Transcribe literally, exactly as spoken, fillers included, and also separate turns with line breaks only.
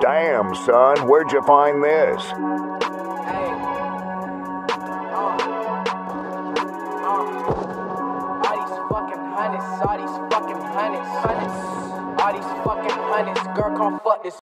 Damn, son, where'd you find this?
Hey. Uh. Uh. All these fucking hundreds, all these fucking hundreds, hundreds. All these fucking hundreds, girl, come fuck this.